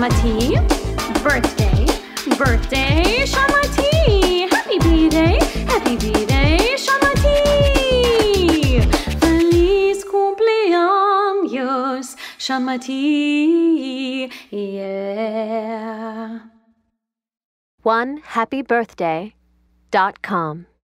Shanmati. Birthday, birthday, Shanmati. Happy B-Day, Shanmati. Feliz cumpleaños, Shanmati. Yeah. OneHappyBirthday.com